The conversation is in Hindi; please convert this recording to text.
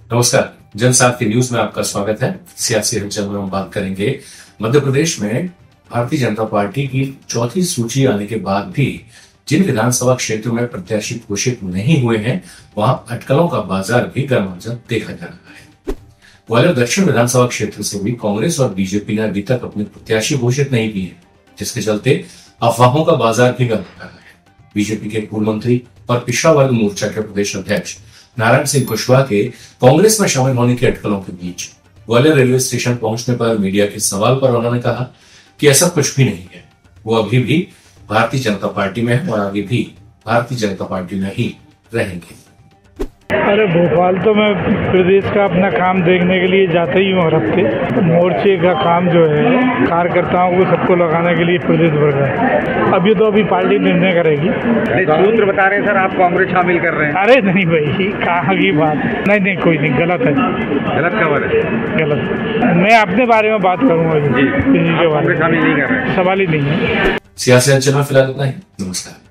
नमस्कार, जनसाथ के न्यूज में आपका स्वागत है। सियासी हलचल में हम बात करेंगे मध्य प्रदेश में भारतीय जनता पार्टी की चौथी सूची आने के बाद भी जिन विधानसभा क्षेत्रों में प्रत्याशी घोषित नहीं हुए हैं, वहां अटकलों का बाजार भी गर्माजम देखा जा रहा है। ग्वालियर दक्षिण विधानसभा क्षेत्र से भी कांग्रेस और बीजेपी ने अभी तक अपने प्रत्याशी घोषित नहीं किए, जिसके चलते अफवाहों का बाजार भी गर्म रहा है। बीजेपी के पूर्व मंत्री और पिछड़ा वर्ग मोर्चा के प्रदेश अध्यक्ष नारायण सिंह कुशवाहा के कांग्रेस में शामिल होने के अटकलों के बीच ग्वालियर रेलवे स्टेशन पहुंचने पर मीडिया के सवाल पर उन्होंने कहा कि ऐसा कुछ भी नहीं है, वो अभी भी भारतीय जनता पार्टी में है और आगे भी भारतीय जनता पार्टी में ही रहेंगे। अरे भोपाल तो मैं प्रदेश का अपना काम देखने के लिए जाता ही हूँ हर हफ्ते। मोर्चे का काम जो है कार्यकर्ताओं को सबको लगाने के लिए प्रदेश भर का अभी पार्टी निर्णय करेगी। सूत्र बता रहे हैं सर आप कांग्रेस शामिल कर रहे हैं। अरे नहीं भाई, कहाँ की बात, नहीं कोई नहीं, गलत है। गलत खबर है, गलत। मैं अपने बारे में बात करूँगा, किसी के बारे में शामिल नहीं कर रहे, सवाल ही नहीं है। सियासी हलचल में फिलहाल इतना ही। नमस्कार।